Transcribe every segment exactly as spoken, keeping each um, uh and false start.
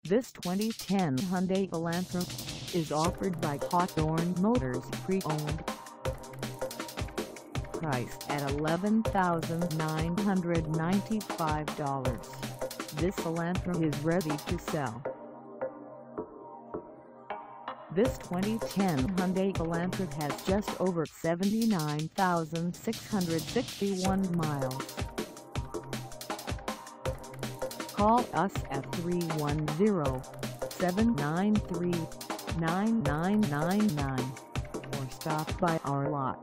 This twenty ten Hyundai Elantra is offered by Hawthorne Motors Pre-Owned. Priced at eleven thousand nine hundred ninety-five dollars, this Elantra is ready to sell. This twenty ten Hyundai Elantra has just over seventy-nine thousand six hundred sixty-one miles. Call us at three one zero, seven nine three, nine nine nine nine or stop by our lot.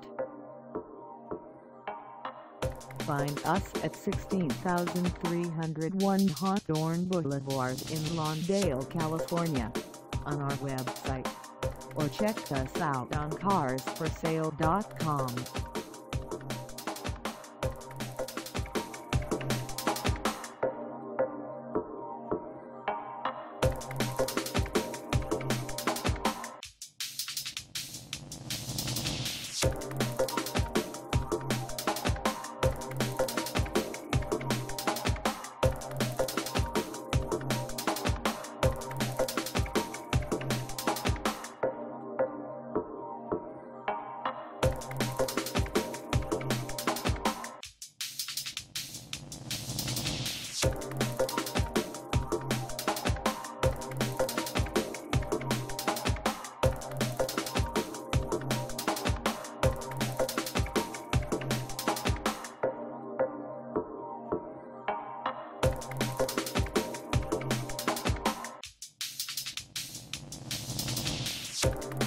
Find us at sixteen thousand three hundred one Hawthorne Boulevard in Lawndale, California, on our website, or check us out on cars for sale dot com. You